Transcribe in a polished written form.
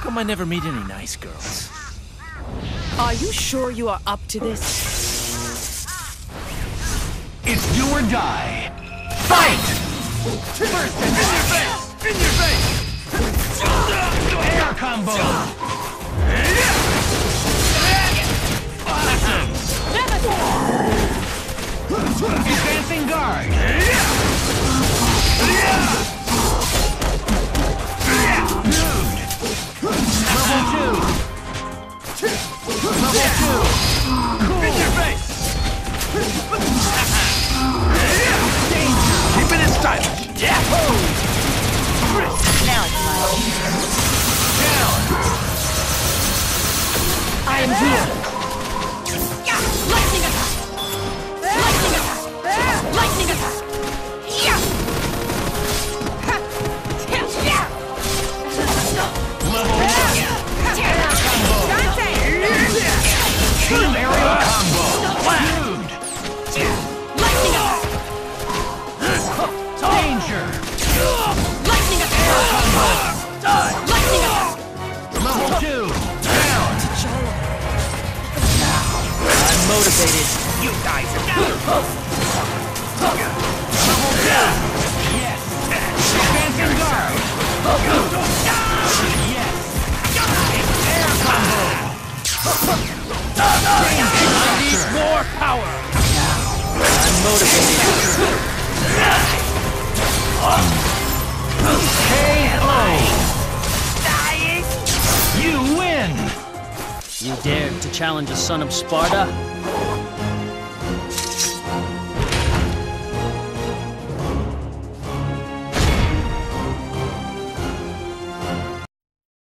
come I never meet any nice girls? Are you sure you are up to this? It's do or die. Fight! First, in your face! In your face! Air combo! Awesome! Advancing guard! Level 2! Level 2! Cool. In your face! Danger! Keep it stylish! Yahoo! Now it's my Down! I am here. Lightning attack! Lightning attack! Lightning attack! Yeah! Level 1! Team aerial combo! Dude! Lightning attack! Danger! Lightning attack! Lightning attack! Level 2! Down! I'm motivated. You guys are down! Level 2! Yes! Advancing guard! Yes! Air combo! I need more power. I'm motivated. KO! Dying! You win! You dared to challenge a son of Sparta?